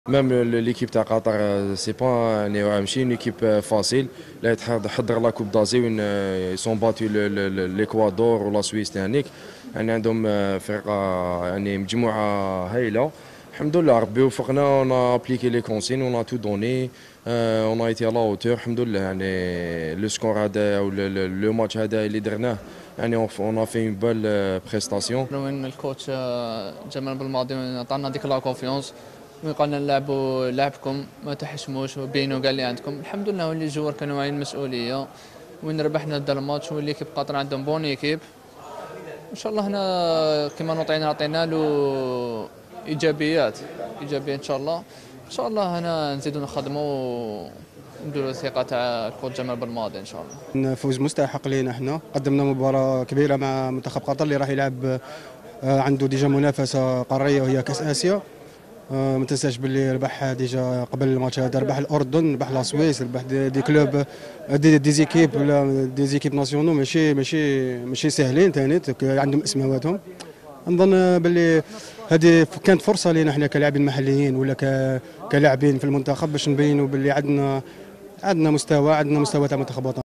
ميم ليكيب تاع قطر سي با يعني ماشي اون ايكيب فاسيل، لا تحضر لا كوب دازي وين سون باتو ليكوادور ولا سويس تانيك. يعني عندهم فرقه يعني مجموعه هايله. الحمد لله ربي وفقنا، اون ابليكي لي كونسين، اون تو دوني، اون ايتي لا اوتور الحمد لله. يعني لو سكور هذا او لو ماتش هذا اللي درناه، يعني اون في اون بال بريستاسيون. وين الكوتش جمال بالماضي عطانا ديك لا كونفيونس، وين قالنا نلعبوا لعبكم ما تحشموش وبينوا قال لي عندكم. الحمد لله واللي الجوار كانوا واعيين المسؤوليه، وين ربحنا دا الماتش. واللي كيب قطر عندهم بون ايكيب ان شاء الله. هنا كما عطينا له ايجابيات ان شاء الله. ان شاء الله هنا نزيدوا نخدموا ونديروا الثقه تاع الكوتش جمال بالماضي ان شاء الله. فوز مستحق لينا احنا، قدمنا مباراة كبيرة مع منتخب قطر اللي راح يلعب عنده ديجا منافسة قارية وهي كأس آسيا. ما تنساش باللي ربح ديجا قبل الماتش هذا، ربح الأردن، ربح لا سويس، ربح دي كلوب دي زيكيب ولا دي زيكيب ناسيونو ماشي ساهلين ثاني، عندهم اسماواتهم. نظن باللي هذه كانت فرصة لنا احنا كلاعبين محليين ولا كلاعبين في المنتخب باش نبينوا باللي عندنا مستوى تاع منتخب وطني.